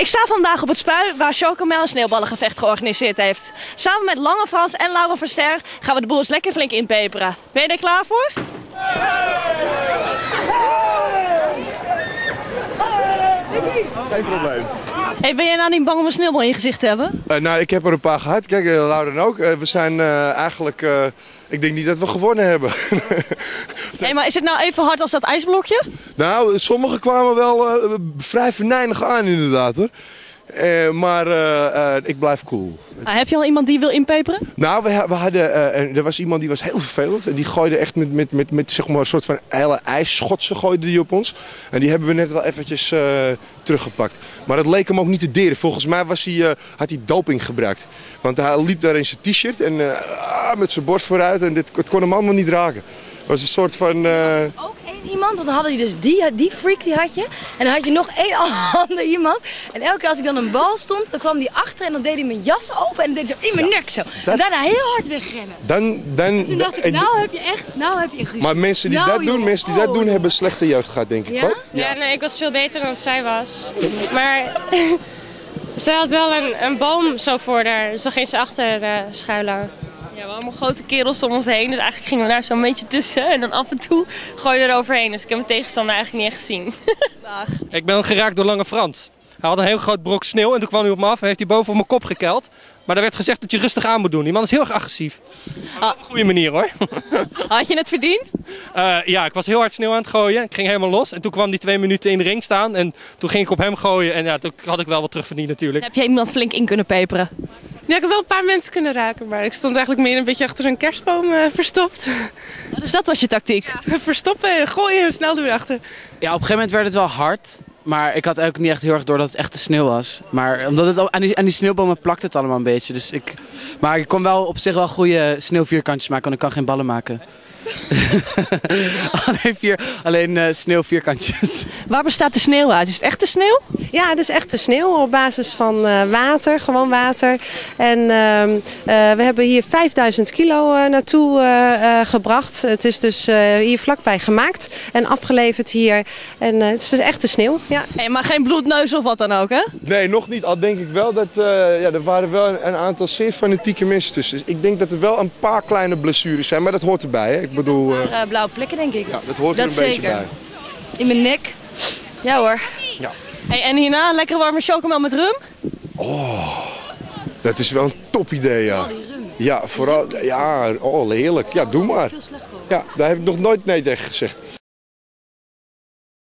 Ik sta vandaag op het Spui waar Chocomel een sneeuwballengevecht georganiseerd heeft. Samen met Lange Frans en Laura Verster gaan we de boel eens lekker flink inpeperen. Ben je er klaar voor? Geen probleem. Hey, ben jij nou niet bang om een sneeuwbal in je gezicht te hebben? Nou, ik heb er een paar gehad. Kijk, Laura ook. We zijn eigenlijk... ik denk niet dat we gewonnen hebben. Hey, maar is het nou even hard als dat ijsblokje? Nou, sommigen kwamen wel vrij venijnig aan inderdaad hoor. Maar ik blijf cool. Heb je al iemand die wil inpeperen? Nou, we hadden, er was iemand die was heel vervelend. En die gooide echt met zeg maar, een soort van hele ijsschotsen gooide die op ons. En die hebben we net wel eventjes teruggepakt. Maar dat leek hem ook niet te deren. Volgens mij had hij doping gebruikt. Want hij liep daar in zijn t-shirt en met zijn borst vooruit. En het kon hem allemaal niet raken. Het was een soort van... Ook één iemand, want dan hadden je dus die freak die had je. En dan had je nog één ander iemand. En elke keer als ik dan een bal stond, dan kwam die achter en dan deed hij mijn jas open. En dan deed hij zo in mijn nek zo. En daarna heel hard wegrennen. En toen dacht ik, nou heb je echt Maar mensen die dat doen, hebben slechte jeugd gehad, denk ik. Ja? Ja, nee, ik was veel beter dan wat zij was. Maar zij had wel een boom zo voor haar, dus dan ging ze achter schuilen. Ja, we allemaal grote kerels om ons heen, dus eigenlijk gingen we daar zo'n beetje tussen. En dan af en toe gooi je er overheen, dus ik heb mijn tegenstander eigenlijk niet echt gezien. Dag. Ik ben geraakt door Lange Frans. Hij had een heel groot brok sneeuw en toen kwam hij op me af en heeft hij boven op mijn kop gekeld. Maar er werd gezegd dat je rustig aan moet doen. Die man is heel erg agressief. Op een goede manier hoor. Had je het verdiend? Ja, ik was heel hard sneeuw aan het gooien. Ik ging helemaal los. En toen kwam die 2 minuten in de ring staan. En toen ging ik op hem gooien. En ja, toen had ik wel wat terugverdiend natuurlijk. Heb jij iemand flink in kunnen peperen? Ja, ik heb wel een paar mensen kunnen raken, maar ik stond eigenlijk meer een beetje achter een kerstboom verstopt. Dus dat was je tactiek? Ja, verstoppen, gooien en snel er weer achter. Ja, op een gegeven moment werd het wel hard. Maar ik had ook niet echt heel erg door dat het echt de sneeuw was. Maar omdat het aan die sneeuwbomen plakt het allemaal een beetje. Dus maar ik kon wel op zich wel goede sneeuwvierkantjes maken, want ik kan geen ballen maken. alleen sneeuwvierkantjes. Waar bestaat de sneeuw uit? Is het echte sneeuw? Ja, het is echte sneeuw op basis van water, gewoon water. En we hebben hier 5000 kilo naartoe gebracht. Het is dus hier vlakbij gemaakt en afgeleverd hier. En het is dus echte sneeuw. Ja. Hey, maar geen bloedneus of wat dan ook, hè? Nee, nog niet. Al denk ik wel dat er waren wel een aantal zeer fanatieke mensen tussen. Dus ik denk dat er wel een paar kleine blessures zijn, maar dat hoort erbij. Hè? Ik bedoel... blauwe plekken denk ik. Ja, dat hoort er een beetje bij. In mijn nek. Ja hoor. Ja. Hey, en hierna een lekkere warme chocomel met rum? Oh, dat is wel een top idee, ja. Ja, vooral, ja, oh, heerlijk. Ja, doe maar. Ja, daar heb ik nog nooit nee tegen gezegd.